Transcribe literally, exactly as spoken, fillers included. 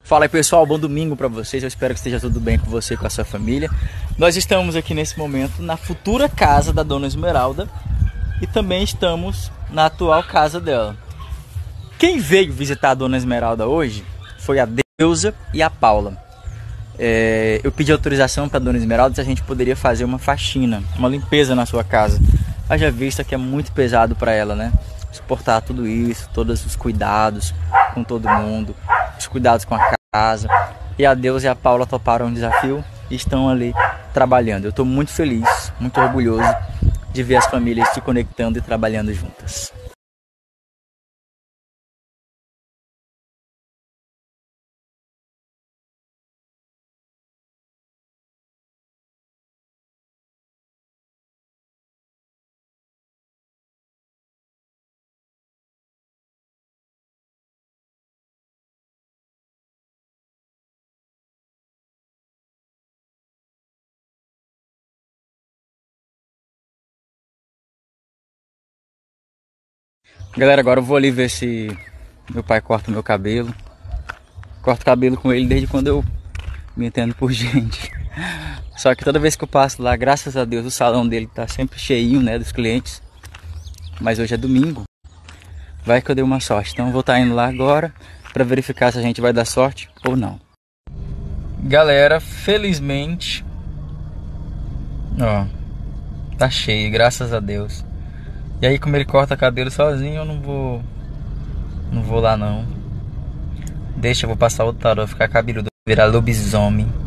Fala aí pessoal, bom domingo pra vocês, eu espero que esteja tudo bem com você e com a sua família. Nós estamos aqui nesse momento na futura casa da Dona Esmeralda e também estamos na atual casa dela. Quem veio visitar a Dona Esmeralda hoje foi a Deusa e a Paula. É, eu pedi autorização para a Dona Esmeralda se a gente poderia fazer uma faxina, uma limpeza na sua casa. Haja vista que é muito pesado para ela, né? Suportar tudo isso, todos os cuidados com todo mundo, os cuidados com a casa. E a Deusa e a Paula toparam o desafio e estão ali trabalhando. Eu estou muito feliz, muito orgulhoso de ver as famílias se conectando e trabalhando juntas. Galera, agora eu vou ali ver se meu pai corta o meu cabelo. Corto cabelo com ele desde quando eu me entendo por gente. Só que toda vez que eu passo lá, graças a Deus, o salão dele tá sempre cheinho, né, dos clientes. Mas hoje é domingo. Vai que eu dei uma sorte. Então eu vou estar indo lá agora para verificar se a gente vai dar sorte ou não. Galera, felizmente, ó, tá cheio, graças a Deus. E aí, como ele corta cabelo sozinho, eu não vou Não vou lá não. Deixa, eu vou passar o tarô, ficar cabeludo, virar lobisomem.